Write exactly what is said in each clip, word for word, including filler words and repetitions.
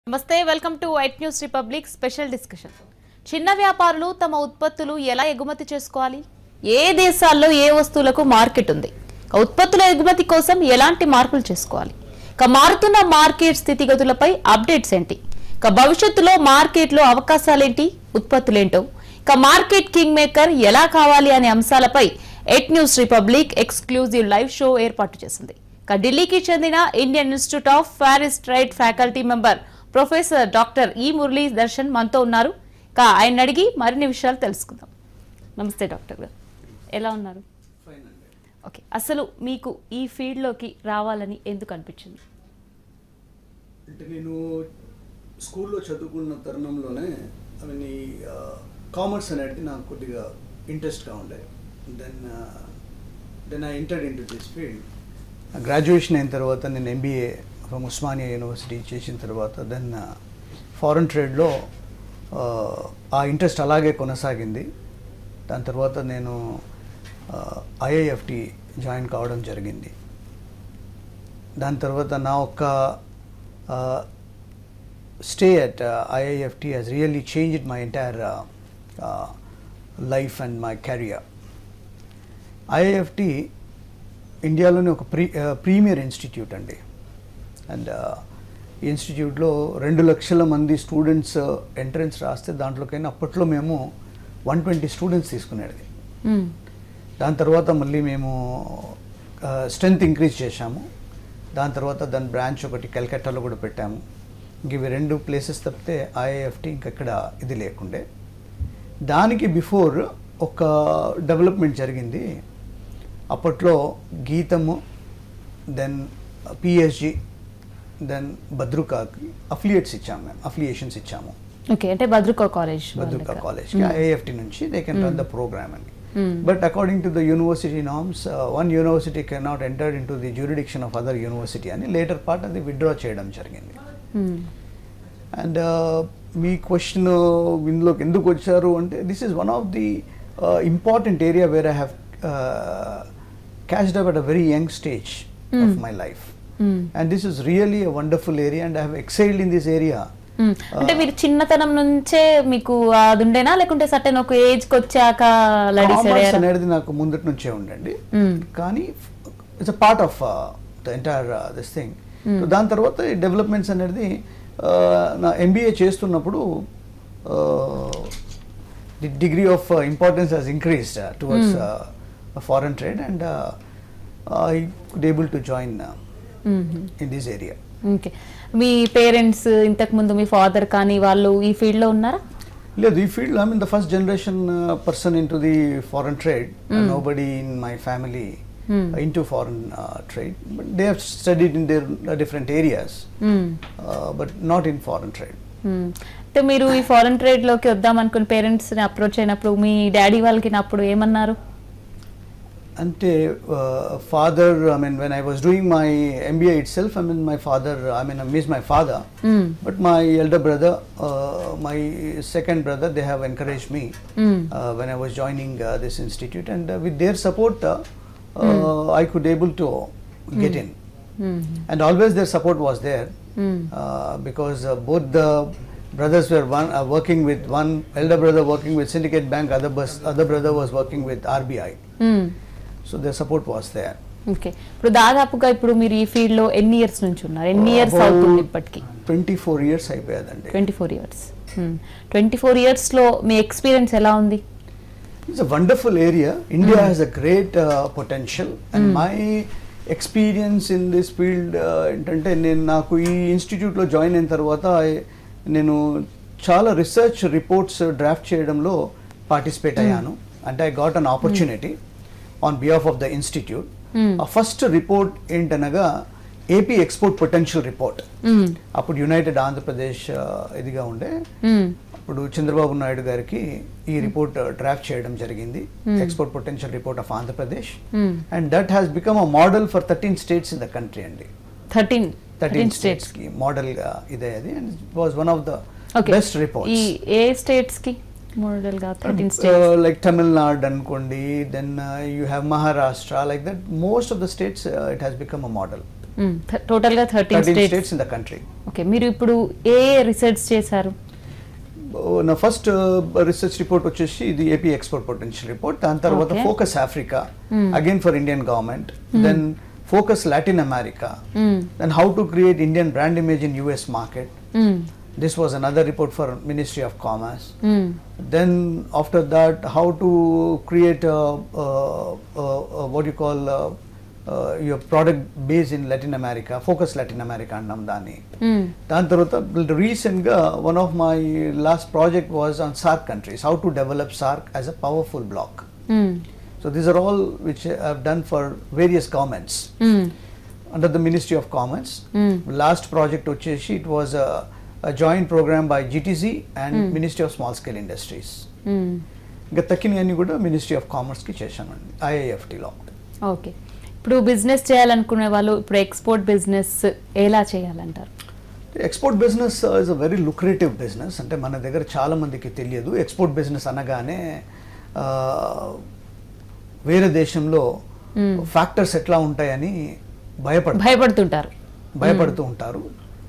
నమస్తే welcome to white news republic special discussion. చిన్న వ్యాపారులు తమ ఉత్పత్తులు ఎలా ఎగుమతి చేసుకోవాలి, ఏ దేశాల్లో ఏ వస్తువులకు మార్కెట్ ఉంది, ఉత్పత్తుల ఎగుమతి కోసం ఎలాంటి మార్పులు చేసుకోవాలి, ఇక మారుతున్న మార్కెట్ స్థితిగతులపై అప్డేట్స్ ఏంటి, ఇక భవిష్యత్తులో మార్కెట్లో అవకాశాలేంటి, ఉత్పత్తులేంటో, ఇక మార్కెట్ కింగ్ మేకర్ ఎలా కావాలి అనే అంశాలపై eight news republic exclusive live show ఏర్పాటు చేసింది. ఇక ఢిల్లీకి చెందిన Indian institute of foreign trade faculty member professor doctor E Murali Darshan మనతో ఉన్నారు. కా ఆయన అడిగి మరిన్ని విషయాలు తెలుసుకుందాం. నమస్తే డాక్టర్ గారు, ఎలా ఉన్నారు? ఓకే, అసలు మీకు ఈ ఫీల్డ్లోకి రావాలని ఎందుకు అనిపించింది? అంటే నేను స్కూల్లో చదువుకున్న తరుణంలోనే ఐ మీన్ ఈ కామర్స్ అనేది నాకు కొద్దిగా ఇంట్రెస్ట్గా ఉండే. Then then I entered into this field. Graduation అయిన తర్వాత నేను ఎంబీఏ ఫ్రమ్ ఉస్మానియా యూనివర్సిటీ చేసిన తర్వాత దెన్ ఫారెన్ ట్రేడ్లో ఆ ఇంట్రెస్ట్ అలాగే కొనసాగింది. దాని తర్వాత నేను ఐఐఎఫ్టి జాయిన్ కావడం జరిగింది. దాని తర్వాత నా ఒక్క stay at IIFT has really changed my entire life and my career. IIFT ఇండియాలోని ఒక ప్రీ ప్రీమియర్ ఇన్స్టిట్యూట్ అండి. అండ్ ఈ ఇన్స్టిట్యూట్లో రెండు లక్షల మంది స్టూడెంట్స్ ఎంట్రన్స్ రాస్తే దాంట్లోకైనా అప్పట్లో మేము వన్ ట్వంటీ స్టూడెంట్స్ తీసుకునేది. దాని తర్వాత మళ్ళీ మేము స్ట్రెంగ్త్ ఇంక్రీజ్ చేశాము. దాని తర్వాత దాని బ్రాంచ్ ఒకటి కలకత్తాలో కూడా పెట్టాము. ఇంక ఇవి రెండు ప్లేసెస్ తప్పితే ఐఐఎఫ్టి ఇంకెక్కడ ఇది లేకుండే. దానికి బిఫోర్ ఒక డెవలప్మెంట్ జరిగింది. అప్పట్లో గీతము, దెన్ పిఎస్జి, దెన్ భద్రుకాకి అఫిలియేట్స్ ఇచ్చాము, మేము అఫిలియేషన్స్ ఇచ్చాము. ఓకే, అంటే భద్రుకా కాలేజ్ భద్రుకా కాలేజ్కి ఐఐఎఫ్టి నుంచి they can run the program అని. But according to the university norms one university can not enter into the jurisdiction of other university అని later part అది విత్డ్రా చేయడం జరిగింది. అండ్ మీ క్వశ్చన్ ఇందులోకి ఎందుకు వచ్చారు అంటే this is one of the important area where I have catched up at a very young stage mm. of my life mm. and this is really a wonderful area and I have excelled in this area. అంటే మీరు చిన్నతనం నుంచే మీకు అది ఉండేనా లేకుంటే certain ఒక age కి వచ్చాక కామర్స్ అనేది నాకు ముందటి నుంచే ఉండండి, కానీ it's a part of the entire this thing. So దాని తర్వాత డెవలప్మెంట్స్ అనేది నా ఎంబీఏ చేస్తున్నప్పుడు the degree of importance has increased towards foreign trade and uh, I could able to join uh, mm-hmm. in this area. Okay, మీ parents ఇంతకు ముందు మీ father కానీ వాళ్ళు ఈ ఫీల్డ్ లో ఉన్నారా? లేదు, ఈ field I mean the first generation person into the foreign trade. Nobody in my family into foreign trade, but they have studied in their different areas but not in foreign trade. అంటే మీరు ఈ foreign trade లోకి వద్దాం అనుకుని parents ని approach అయినప్పుడు మీ daddy వాళ్ళకి అప్పుడు ఏమన్నారు? అంటే father I mean when I was doing my MBA itself I mean my father I mean means my father but my elder brother my second brother they have encourage me when I was joining this institute and with their support I could able to get in and always their support was there because both the brothers were one uh, working with one elder brother working with Syndicate Bank, other bus, other brother was working with R B I. Mm. So their support was there. Okay, ఇప్పుడు దాదాపుగా ఇప్పుడు మీరు ఈ field లో ఎన్ని years నుంచి ఉన్నారు? ఎన్ని ఇయర్స్ అవుతుంది ఇప్పటికి? twenty-four years అయిపోయాదండి. twenty-four years. hmm. twenty-four years లో మీ ఎక్స్‌పీరియన్స్ ఎలా ఉంది? It's a wonderful area. India mm. has a great uh, potential and mm. my experience in this field ఏంటంటే నేను నాకు ఈ ఇన్స్టిట్యూట్ లో జాయిన్ అయిన తర్వాత నేను చాలా రీసెర్చ్ రిపోర్ట్స్ డ్రాఫ్ట్ చేయడంలో పార్టిసిపేట్ అయ్యాను. అంటే I got an opportunity on behalf of the institute. ఆ ఫస్ట్ రిపోర్ట్ ఏంటనగా ఏపీ ఎక్స్పోర్ట్ పొటెన్షియల్ రిపోర్ట్. అప్పుడు యునైటెడ్ ఆంధ్రప్రదేశ్ ఇదిగా ఉండే అప్పుడు చంద్రబాబు నాయుడు గారికి ఈ రిపోర్ట్ డ్రాఫ్ట్ చేయడం జరిగింది, export potential report of Andhra Pradesh. And that has become a model for thirteen states in the country అండి. థర్టీన్ థర్టీన్ స్టేట్స్ కి మోడల్ గా ఇదే అది and it was one of the best reports. ఈ ఏ స్టేట్స్ కి మోడల్ గా థర్టీన్ స్టేట్స్ లైక్ తమిళనాడు అనుకోండి, then you have Maharashtra, like that most of the states it has become a model. Total గా thirteen thirteen states states in the country. Okay, మీరు ఇప్పుడు ఏ research చేశారు? నా ఫస్ట్ రీసెర్చ్ రిపోర్ట్ వచ్చేసి ఇది AP export potential report. దాని తర్వాత focus Africa again for Indian government, then focus Latin America, then how to create Indian brand image in US market. This was another report for Ministry of Commerce. Mm. Then after that, how to create a, a, a, a what you call a, uh, your product base in Latin America, focus Latin America annam dani. Dan tarvata recent ga one of my last project was on SAARC countries, how to develop SAARC as a powerful bloc. Mm. So these are all which I have done for various governments mm. under the Ministry of Commerce. Mm. Last project వచ్చేసి it was a a joint program by G T C and mm. Ministry of Small Scale Industries. ఇంకా తక్కినవన్నీ కూడా ministry of commerce కి చేశానండి I I F T లో. Okay, ఇప్పుడు business చేయాలనుకునే వాళ్ళు ఇప్పుడు ఎక్స్పోర్ట్ బిజినెస్ ఎలా చేయాలంటారు? Export business is a very lucrative business. అంటే మన దగ్గర చాలా మందికి తెలియదు. ఎక్స్పోర్ట్ బిజినెస్ అనగానే వేరే దేశంలో ఫ్యాక్టర్స్ ఎట్లా ఉంటాయని భయపడ భయపడుతుంటారు భయపడుతూ ఉంటారు.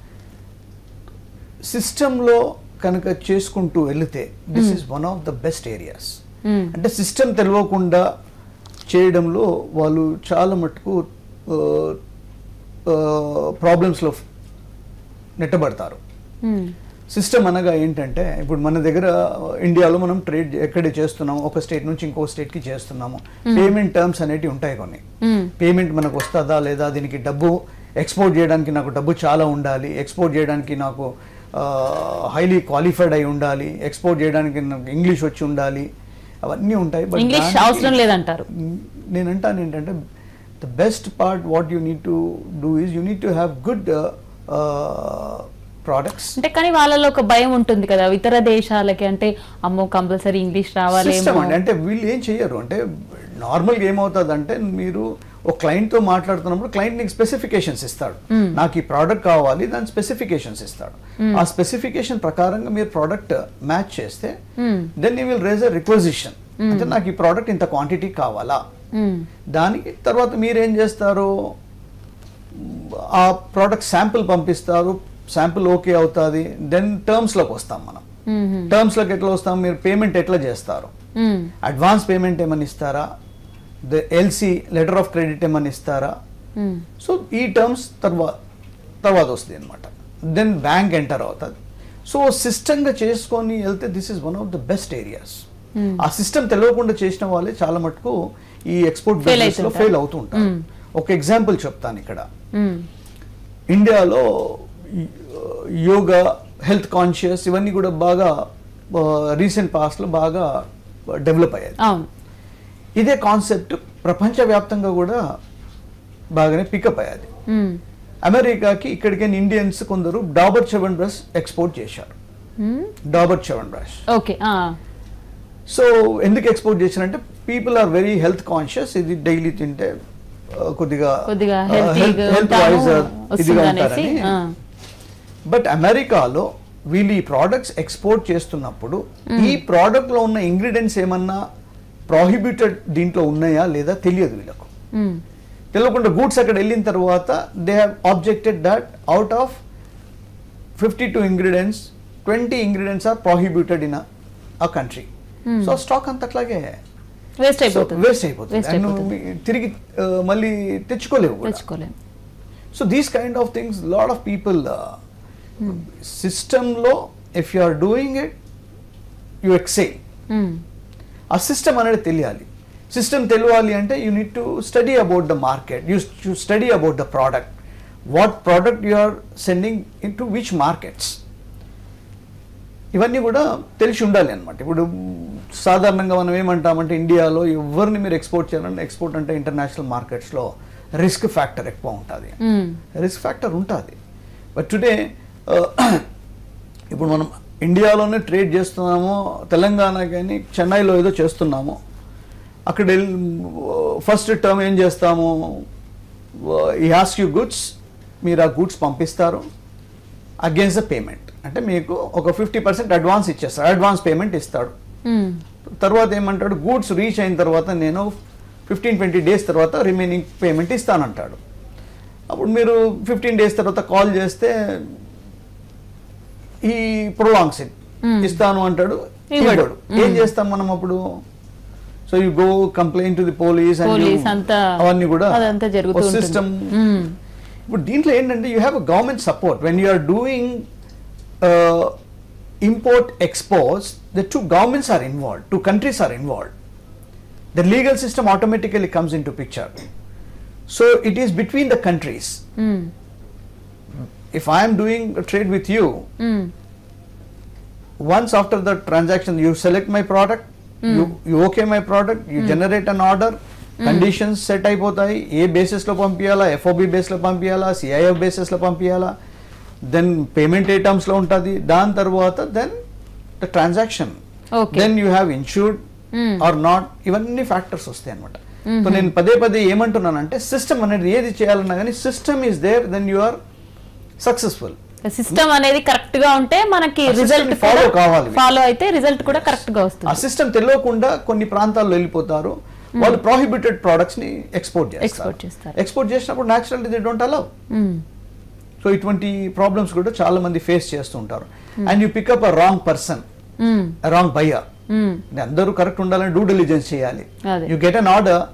సిస్టంలో కనుక చేసుకుంటూ వెళితే this is one of the best areas. అంటే సిస్టమ్ తెలియకుండా చేయడంలో వాళ్ళు చాలా మటుకు ప్రాబ్లమ్స్లో నెట్టబడతారు. సిస్టమ్ అనగా ఏంటంటే ఇప్పుడు మన దగ్గర ఇండియాలో మనం ట్రేడ్ ఎక్కడ చేస్తున్నాము, ఒక స్టేట్ నుంచి ఇంకో స్టేట్కి చేస్తున్నాము. పేమెంట్ టర్మ్స్ అనేటివి ఉంటాయి కొన్ని. పేమెంట్ మనకు వస్తుందా లేదా, దీనికి డబ్బు ఎక్స్పోర్ట్ చేయడానికి నాకు డబ్బు చాలా ఉండాలి, ఎక్స్పోర్ట్ చేయడానికి నాకు హైలీ క్వాలిఫైడ్ అయి ఉండాలి, ఎక్స్పోర్ట్ చేయడానికి నాకు ఇంగ్లీష్ వచ్చి ఉండాలి, అవన్నీ ఉంటాయి. బట్ ఇంగ్లీష్ అవసరం లేదంటారు. నేను అంటాను ఏంటంటే the best part what you need to do is you need to have good products. అంటే కానీ వాళ్ళలో ఒక భయం ఉంటుంది కదా ఇతర దేశాలకి, అంటే అమ్మో కంపల్సరీ ఇంగ్లీష్ రావాలి అంటే వీళ్ళు ఏం చెయ్యరు. అంటే నార్మల్గా ఏమవుతుంది అంటే మీరు ఒక క్లయింట్తో మాట్లాడుతున్నప్పుడు క్లయింట్ నీకు స్పెసిఫికేషన్స్ ఇస్తాడు, నాకు ఈ ప్రోడక్ట్ కావాలి, దాని స్పెసిఫికేషన్స్ ఇస్తాడు. ఆ స్పెసిఫికేషన్ ప్రకారంగా మీరు ప్రోడక్ట్ మ్యాచ్ చేస్తే then you will raise a requisition. అంటే నాకు ఈ ప్రోడక్ట్ ఇంత క్వాంటిటీ కావాలా. దానికి తర్వాత మీరేం చేస్తారు, ఆ ప్రోడక్ట్ శాంపుల్ పంపిస్తారు, శాంపుల్ ఓకే అవుతుంది, దెన్ టర్మ్స్లోకి వస్తాం మనం. టర్మ్స్లోకి ఎట్లా వస్తాం, మీరు పేమెంట్ ఎట్లా చేస్తారు, అడ్వాన్స్ పేమెంట్ ఏమని ఇస్తారా, the LC letter of credit ఏమని ఇస్తారా. సో ఈ టర్మ్స్ తర్వాత తర్వాత వస్తుంది అనమాట. దెన్ బ్యాంక్ ఎంటర్ అవుతుంది. సో సిస్టమ్గా చేసుకొని వెళ్తే this is one of the best areas. ఆ సిస్టమ్ తెలియకుండా చేసిన వాళ్ళే చాలా మటుకు ఈ ఎక్స్పోర్ట్ బిజినెస్ లో ఫెయిల్ అవుతూ ఉంటారు. ఒక ఎగ్జాంపుల్ చెప్తాను ఇక్కడ. ఇండియాలో యోగా, హెల్త్ కాన్షియస్ ఇవన్నీ కూడా బాగా రీసెంట్ పాస్ట్లో బాగా డెవలప్ అయ్యాయి. ఇదే కాన్సెప్ట్ ప్రపంచవ్యాప్తంగా కూడా బాగానే పికప్ అయ్యాది. అమెరికాకి ఇక్కడికి ఇండియన్స్ కొందరు డాబర్ చవన్ బ్రష్ ఎక్స్పోర్ట్ చేశారు. Dabur Chyawanprash okay. So ఎందుకు ఎక్స్పోర్ట్ చేశారంటే people are very health conscious, ఇది డైలీ తింటే కొద్దిగా హెల్త్ వైజ్ ఇదిగా ఉంటారని. బట్ అమెరికాలో వీళ్ళు ఈ ప్రోడక్ట్స్ ఎక్స్పోర్ట్ చేస్తున్నప్పుడు ఈ ప్రోడక్ట్ లో ఉన్న ఇంగ్రీడియంట్స్ ఏమన్నా ప్రాహిబిటెడ్ దీంట్లో ఉన్నాయా లేదా తెలియదు వీళ్ళకు. తెలియకుండా గూడ్స్ అక్కడ వెళ్ళిన తర్వాత they have objected that out of fifty two ingredients twenty ingredients are prohibited in a country. So stock అంత అట్లాగే వేస్ట్ అయిపోతుంది వేస్ట్ అయిపోతుంది తిరిగి మళ్ళీ తెచ్చుకోలేవు. So these kind of things lot of people సిస్టంలో if you are doing it you excel. ఆ system అనేది తెలియాలి. సిస్టమ్ తెలియాలి అంటే you need to study about the market, you study about the product, what product you are sending into which markets, ఇవన్నీ కూడా తెలిసి ఉండాలి అనమాట. ఇప్పుడు సాధారణంగా మనం ఏమంటామంటే ఇండియాలో ఎవరిని మీరు ఎక్స్పోర్ట్ చేయాలంటే ఎక్స్పోర్ట్ అంటే ఇంటర్నేషనల్ మార్కెట్స్లో రిస్క్ ఫ్యాక్టర్ ఎక్కువ ఉంటుంది. రిస్క్ ఫ్యాక్టర్ ఉంటుంది. బట్ టుడే ఇప్పుడు మనం ఇండియాలోనే ట్రేడ్ చేస్తున్నాము, తెలంగాణ కానీ చెన్నైలో ఏదో చేస్తున్నాము, అక్కడ ఫస్ట్ టర్మ్ ఏం చేస్తాము, ఈ ఆస్క్ యూ గుడ్స్, మీరు ఆ గుడ్స్ పంపిస్తారు అగేన్స్ట్ ద పేమెంట్. అంటే మీకు ఒక ఫిఫ్టీ పర్సెంట్ అడ్వాన్స్ ఇచ్చేస్తాడు, అడ్వాన్స్ పేమెంట్ ఇస్తాడు. తర్వాత ఏమంటాడు, గూడ్స్ రీచ్ అయిన తర్వాత నేను ఫిఫ్టీన్ ట్వంటీ డేస్ తర్వాత రిమైనింగ్ పేమెంట్ ఇస్తానంటాడు. అప్పుడు మీరు ఫిఫ్టీన్ డేస్ తర్వాత కాల్ చేస్తే ఈ ప్రొలాంగ్స్ ఇట్ ఇస్తాను అంటాడు, ఇవ్వడు. ఏం చేస్తాం మనం అప్పుడు? So you go complaint to the police and అవన్నీ కూడా సిస్టమ్. ఇప్పుడు దీంట్లో ఏంటంటే you have a government support when you are doing import exports. The two governments are involved, two countries are involved. The legal system automatically comes into picture. So it is between the countries. Mm. If I am doing a trade with you, mm. once after the transaction you select my product, mm. you, you okay my product, you mm. generate an order, mm. conditions set అయిపోతాయి, ఏ basis లో పంపించాలా, FOB base లో పంపించాలా, CIF basis లో పంపించాలా, then payment ఏ terms లో ఉంటుంది, దాని తర్వాత then the transaction, then you have insured or not, ఇవన్నీ ఫ్యాక్టర్స్ వస్తాయి అనమాట. సో నేను పదే పదే ఏమంటున్నానంటే సిస్టమ్ అనేది ఏది చేయాలన్నా కానీ system is there, then you are successful. System అనేది కరెక్ట్ గా ఉంటే మనకి రిజల్ట్ ఫాలో కావాలి, ఫాలో అయితే రిజల్ట్ కూడా కరెక్ట్ గా వస్తుంది. ఆ సిస్టమ్ తెలియకుండా కొన్ని ప్రాంతాల్లో వెళ్ళిపోతారు, వాళ్ళు ప్రోహిబిటెడ్ ప్రొడక్ట్స్ ని ఎక్స్పోర్ట్ చేస్తారు. ఎక్స్పోర్ట్ చేసినప్పుడు naturally they don't allow. So ఇటువంటి ప్రాబ్లమ్స్ కూడా చాలా మంది ఫేస్ చేస్తుంటారు. And you pick up a wrong person, wrong buyer. అందరూ కరెక్ట్ ఉండాలని డ్యూ డిలిజెన్స్ చేయాలి. You get an order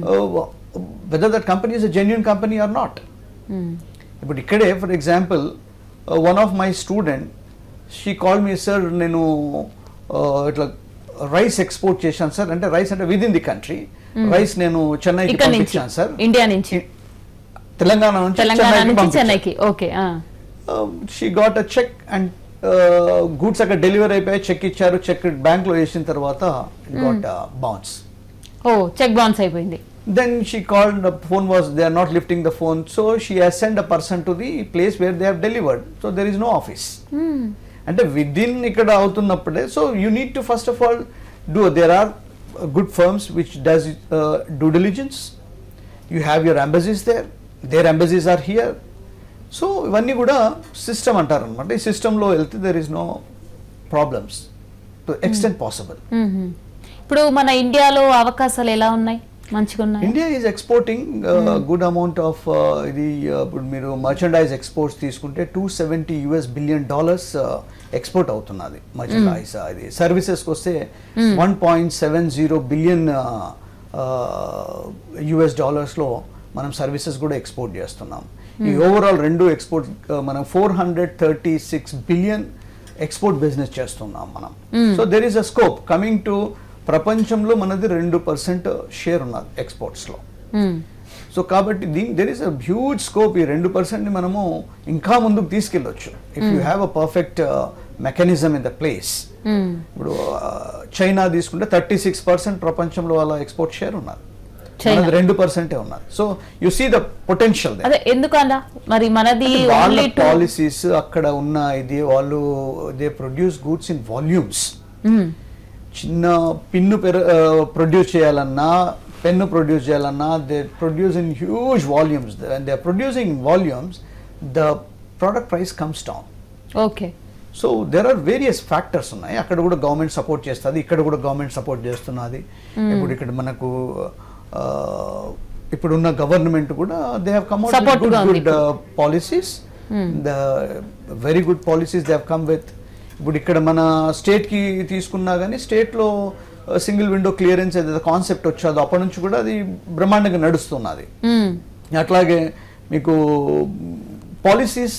whether that company is a genuine company or not. ఇప్పుడు ఇక్కడే for example one of my student she call me, sir నేను ఇట్లా rice export చేశాను sir. అంటే rice అంటే with in the country, rice నేను చెన్నైకి పంపించాను సార్, ఇండియా నుంచి, తెలంగాణ నుంచి చెన్నైకి. Okay, she got a cheque and goods అక్కడ డెలివరీ అయిపోయి చెక్ ఇచ్చారు. చెక్ బ్యాంక్ లో వేసిన తర్వాత గాట్ బౌన్స్. ఓ, చెక్ బౌన్స్ అయిపోయింది. Then she called, the phone was, they are not lifting the phone. So she has send a person to the place where they have delivered. So there is no office. అంటే within ఇక్కడ అవుతున్నప్పుడే, so you need to first of all do, there are good firms which does due diligence. You have your embassies there, their embassies are here. So ఇవన్నీ కూడా system అంటారు అనమాట. ఈ సిస్టంలో వెళ్తే there is no problems to extent possible. ఇప్పుడు మన ఇండియాలో అవకాశాలు ఎలా ఉన్నాయి? మంచిగా ఉన్నాయి. India is exporting good amount of ఇది. ఇప్పుడు మీరు మర్చెండైజ్ ఎక్స్పోర్ట్స్ తీసుకుంటే two seventy US billion dollars export అవుతున్నది మర్చెండైజ్. ఇది సర్వీసెస్కి వస్తే one point seven zero billion US డాలర్స్లో మనం సర్వీసెస్ కూడా ఎక్స్పోర్ట్ చేస్తున్నాం. ఈ ఓవరాల్ రెండు ఎక్స్పోర్ట్ మనం four hundred thirty six billion export business చేస్తున్నాం మనం. So there is a scope coming to, ప్రపంచంలో మనది రెండు పర్సెంట్ షేర్ ఉన్నది ఎక్స్పోర్ట్స్లో. సో కాబట్టి దీని there is a huge scope. ఈ రెండు పర్సెంట్ని మనము ఇంకా ముందుకు తీసుకెళ్ళొచ్చు if you have a perfect mechanism in the place. ఇప్పుడు చైనా తీసుకుంటే థర్టీ సిక్స్ పర్సెంట్ ప్రపంచంలో వాళ్ళ ఎక్స్పోర్ట్ షేర్ ఉన్నది, రెండు పర్సెంటే ఉన్నారు. So you see the potential. ఎందుకన్నా మరి మనది పాలసీస్ అక్కడ ఉన్న ఇది, వాళ్ళు they produce goods in volumes. చిన్న పిన్ను ప్రొడ్యూస్ చేయాలన్నా, పెన్ను ప్రొడ్యూస్ చేయాలన్నా, they produce in huge volumes. And they are producing in volumes, the product price comes down. Okay. So there are various factors ఉన్నాయి. అక్కడ కూడా government support చేస్తుంది, ఇక్కడ కూడా government support చేస్తున్నది. ఇప్పుడు ఇక్కడ మనకు ఇప్పుడున్న గవర్నమెంట్ కూడా they have come out with good good policies, the very good policies they have come with. ఇప్పుడు ఇక్కడ మన స్టేట్కి తీసుకున్నా కానీ స్టేట్లో సింగిల్ విండో క్లియరెన్స్ ఏదైతే కాన్సెప్ట్ వచ్చాదో అప్పటి నుంచి కూడా అది బ్రహ్మాండంగా నడుస్తున్నది. అట్లాగే మీకు పాలసీస్,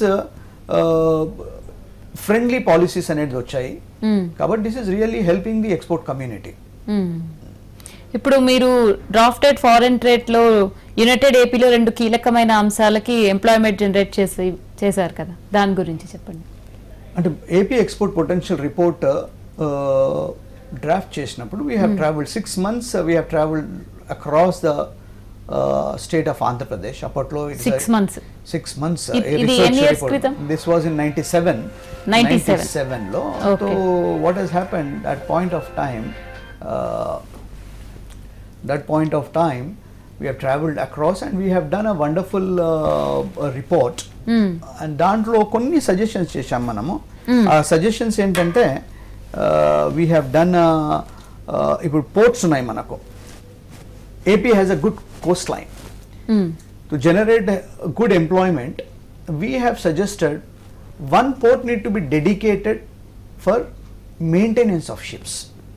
ఫ్రెండ్లీ పాలసీస్ అనేది వచ్చాయి. కాబట్టి this is really helping the export community. ఇప్పుడు మీరు డ్రాఫ్టెడ్ ఫారెన్ ట్రేడ్ లో యునైటెడ్ ఏపీలో రెండు కీలకమైన అంశాలకి ఎంప్లాయ్మెంట్ జనరేట్ చేసి చేశారు కదా, దాని గురించి చెప్పండి. అంటే AP export potential report draft చేసినప్పుడు we have travelled six months we have travelled across the state of Andhra Pradesh. అప్పట్లో six months six months this was in ninety seven ninety seven లో. So what has happened at point of time, that point of time we have travelled across and we have done a wonderful uh, uh, report. mm. and dantlo konni suggestions chesam manamu. aa suggestions entante uh, we have done uh, ipudu ports unnai manaku. A P has a good coastline. mm. to generate good employment, we have suggested one port need to be dedicated for maintenance of ships.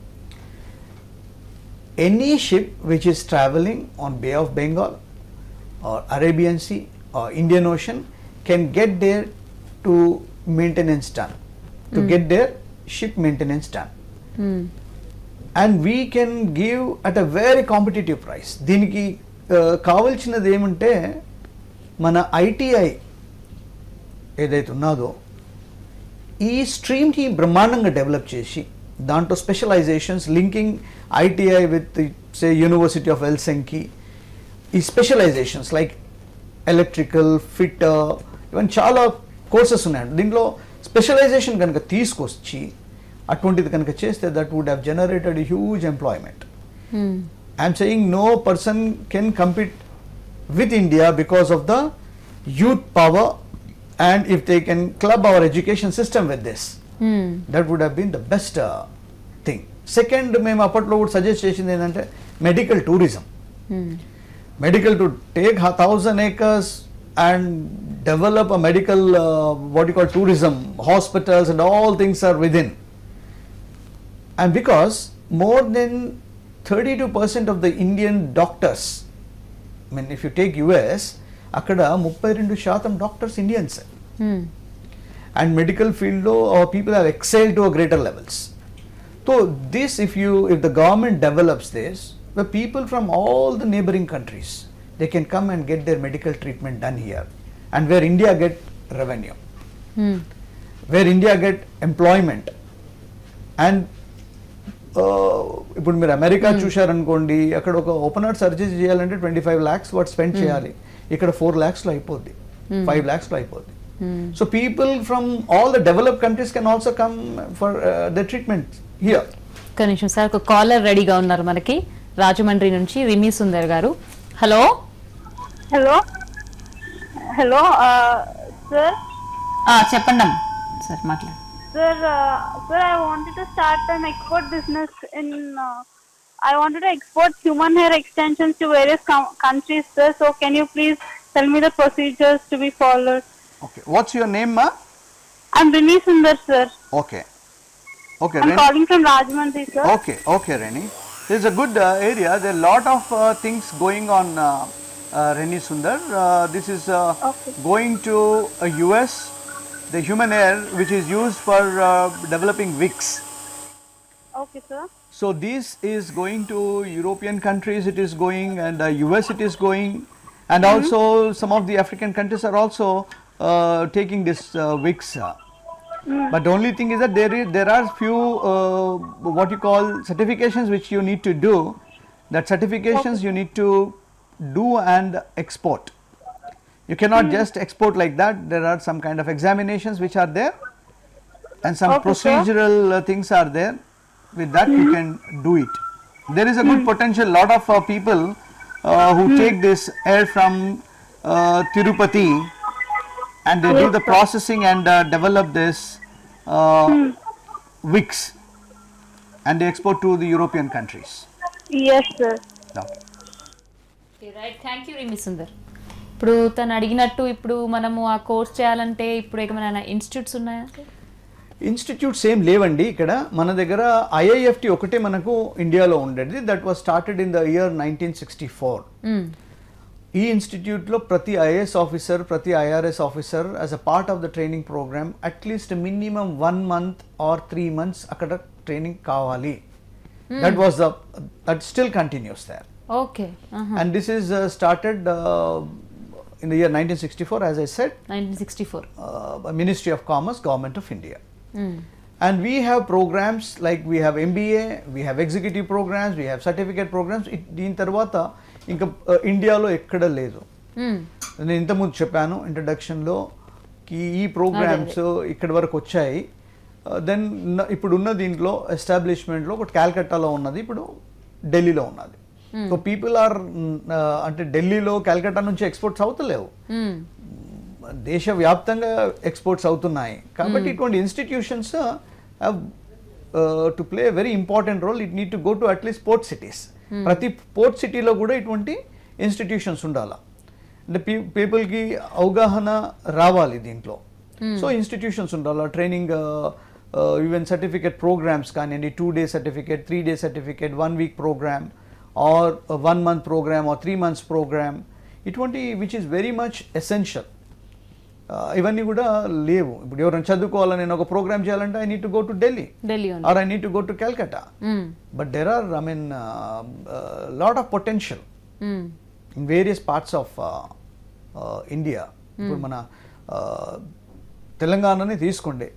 Any ship which is traveling on Bay of Bengal or Arabian Sea or Indian Ocean can get there to maintenance done, to Mm. get their ship maintenance done. Mm. And we can give at a very competitive price. దీనికి కావాల్సినది ఏమంటే మన ITI ఏదైతే ఉన్నదో ఈ స్ట్రీమ్ని బ్రహ్మాండంగా develop చేసి దాంట్లో specialisations linking ITI with say university of Helsinki ఈ స్పెషలైజేషన్స్ లైక్ ఎలక్ట్రికల్ ఫిట్ ఇవన్నీ చాలా కోర్సెస్ ఉన్నాయండి. దీంట్లో స్పెషలైజేషన్ కనుక తీసుకొచ్చి అటువంటిది కనుక చేస్తే that would have generated huge employment. I'm saying no person can compete with India because of the youth power, and if they can club our education system with this, mm. that would have been the best uh, thing. Second, మేము అప్పట్లో కూడా suggest చేసింది ఏంటంటే medical tourism. Medical to take thousand acres and develop a medical what you call tourism, hospitals and all things are within. And because more than thirty two percent of the Indian doctors, I mean if you take US, అక్కడ ముప్పై రెండు శాతం doctors Indians. And medical ఫీల్డ్లో our people have excel to greater levels. So this if you if the government develops this, the people from all the neighbouring countries they can come and get there medical treatment done here, and where India get revenue, where India get employment. And ఇప్పుడు మీరు America చూశారనుకోండి, అక్కడ ఒక open heart surgery చేయాలంటే twenty five lakhs what spend చేయాలి, ఇక్కడ four ల్యాక్స్లో అయిపోద్ది, ఫైవ్ ల్యాక్స్లో అయిపోద్ది. So people from all the developed countries can also come for the treatment here. ఒక్క నిమిషం సార్, ఒక కాలర్ రెడీగా ఉన్నారు మనకి రాజమండ్రి నుంచి, రిమి సుందర్ గారు. Hello hello hello sir. చెప్పండి సార్, మాట్లాడు. Sir, uh, sir, I wanted to start an export business in. Uh, I wanted to export human hair extensions to various com- countries, sir. So, can you please tell me the procedures to be followed? Okay. What's your name, ma? I'm Rini Sundar, sir. Okay. Okay. I'm Reni. calling from Rajahmundry, sir. Okay. Okay, Reni. This is a good uh, area. There are a lot of uh, things going on, uh, uh, Reni Sundar. Uh, this is uh, Okay. going to uh, U S. The human hair which is used for uh, developing wigs. Okay, sir. So this is going to European countries, it is going, and uh, U S it is going, and Mm-hmm. also some of the African countries are also uh, taking this uh, wigs. Uh. Mm. But the only thing is that there is there are few uh, what you call certifications which you need to do. That certifications Okay. you need to do and export. You cannot mm. just export like that. There are some kind of examinations which are there, and some Okay, procedural uh, things are there. With that mm. you can do it. There is a good mm. potential. Lot of uh, people uh, who mm. take this hair from uh, Tirupati, and they yes, do the sir. processing and uh, develop this uh, mm. wigs, and they export to the European countries. Yes, sir. Okay. Okay, right. Thank you, Rimi Sundar. ఇప్పుడు తను అడిగినట్టు ఇప్పుడు మనము ఆ course చేయాలంటే ఇప్పుడు ఏమైనా institutes ఉన్నాయా? ఇన్స్టిట్యూట్స్ ఏం లేవండి ఇక్కడ మన దగ్గర. ఐఐఎఫ్టి ఒకటే మనకు ఇండియాలో ఉండేది. That was started in the year nineteen sixty four. ఈ ఇన్స్టిట్యూట్లో ప్రతి ఐఏఎస్ ఆఫీసర్, ప్రతి IRS officer as a part of the training programme at least minimum one month or three months అక్కడ ట్రైనింగ్ కావాలి. That was the that still continues there. Okay. And this is started in the year nineteen sixty-four, as I said. nineteen sixty-four. Uh, Ministry of Commerce, Government of India. Mm. And we have programs like we have M B A, we have executive programs, we have certificate programs. దీని తర్వాత ఇంకా ఇండియాలో ఎక్కడ లేదు. నేను ఇంతకుముందు చెప్పాను ఇంట్రడక్షన్లో ఈ ప్రోగ్రామ్స్ ఇక్కడి వరకు వచ్చాయి. దెన్ ఇప్పుడు ఉన్న దీంట్లో ఎస్టాబ్లిష్మెంట్లో ఒకటి క్యాల్కట్టాలో ఉన్నది, ఇప్పుడు ఢిల్లీలో ఉన్నది. సో పీపుల్ ఆర్ అంటే ఢిల్లీలో క్యాల్కటా నుంచి ఎక్స్పోర్ట్స్ అవుతలేవు, దేశవ్యాప్తంగా ఎక్స్పోర్ట్స్ అవుతున్నాయి. కాబట్టి ఇటువంటి institutions have to play very important role. It need to go to at least port cities. ప్రతి పోర్ట్ సిటీలో కూడా ఇటువంటి ఇన్స్టిట్యూషన్స్ ఉండాలి. అంటే పీ పీపుల్కి అవగాహన రావాలి దీంట్లో. సో ఇన్స్టిట్యూషన్స్ ఉండాలి, ట్రైనింగ్ ఈవెన్ సర్టిఫికేట్ ప్రోగ్రామ్స్ కానివ్వండి, two day certificate, three day certificate, one week programme or one month programme or three months programme, ఇటువంటి which is very much essential. ఇవన్నీ కూడా లేవు. ఇప్పుడు ఎవరైనా చదువుకోవాలని నేను ఒక ప్రోగ్రామ్ చేయాలంటే I need to go to Delhi Delhi or I need to go to Calcutta. But there are I mean lot of potential in various parts of India. ఇప్పుడు మన తెలంగాణని తీసుకోండి.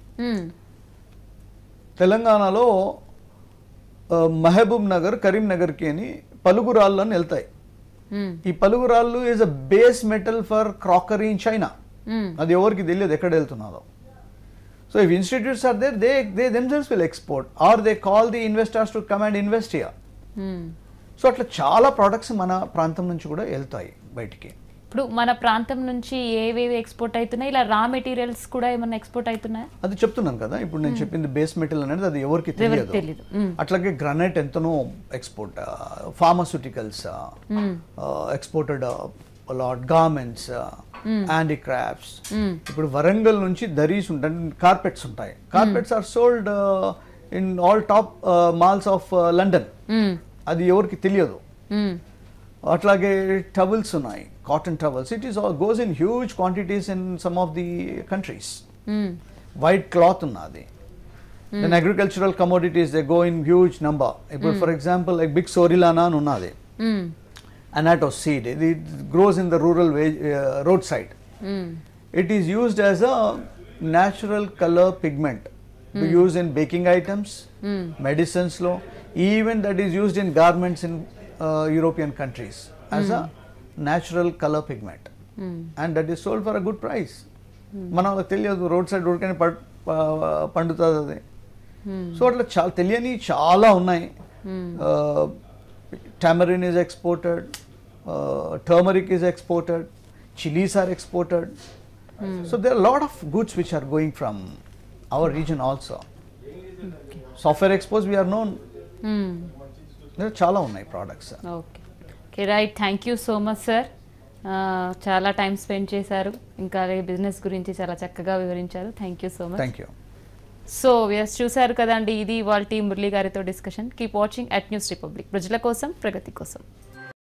తెలంగాణలో మహబూబ్ నగర్, కరీంనగర్కి అని పలుగురాళ్ళు అని వెళ్తాయి. ఈ పలుగురాళ్ళు is a base metal for crockery in China. అది ఎవరికి తెలియదు ఎక్కడ వెళ్తున్నారో. So if institutes are there, they they themselves will export or they call the investors to come and invest here. So అట్లా చాలా ప్రోడక్ట్స్ మన ప్రాంతం నుంచి కూడా వెళ్తాయి బయటికి. ఇప్పుడు మన ప్రాంతం నుంచి ఏవేవి ఎక్స్పోర్ట్ అవుతున్నాయి, ఇలా రా మెటీరియల్స్ కూడా ఏమైనా ఎక్స్పోర్ట్ అవుతున్నాయా? అది చెప్తున్నాను కదా, ఇప్పుడు నేను చెప్పింది బేస్ మెటల్ అనేది అది ఎవరికి తెలియదు. అట్లాగే గ్రానైట్ ఎంతనో export, pharmaceuticals exported lot, garments, handicrafts. ఇప్పుడు వరంగల్ నుంచి దరీస్ ఉంటాయి, కార్పెట్స్ ఉంటాయి. Carpets are sold in all top malls of London. అది ఎవరికి తెలియదు. అట్లాగే టవల్స్ ఉన్నాయి, cotton towels. It is goes in huge quantities in some of the countries. White cloth ఉన్నది. Then agricultural commodities they go in huge number. ఇప్పుడు for example like big సోరిలానా అని ఉన్నది, anato seed. It grows in the rural way, uh, roadside. Mm. It is used as a natural color pigment mm. to use in baking items, mm. medicines law, even that is used in garments in uh, European countries as mm. a natural color pigment. Mm. And that is sold for a good price. మనకు తెలియదు, road side road కానీ పండుతుంది అది. So అట్లా చాలా తెలియని చాలా ఉన్నాయి. Tamarind is exported, uh, turmeric is exported, chilies are exported. Mm. So there are a lot of goods which are going from our region also. Okay. Software exports we are known. Mm. There are chala unnai products. Okay. Okay, right. Thank you so much, sir. చాలా time spend చేశారు, ఇంకా business గురించి చాలా చక్కగా వివరించారు. Thank you so much. Thank you. So views చూశారు కదండి, ఇది ఇవాల్టి మురళి గారితో డిస్కషన్. Keep watching at News Republic. ప్రజల కోసం, ప్రగతి కోసం.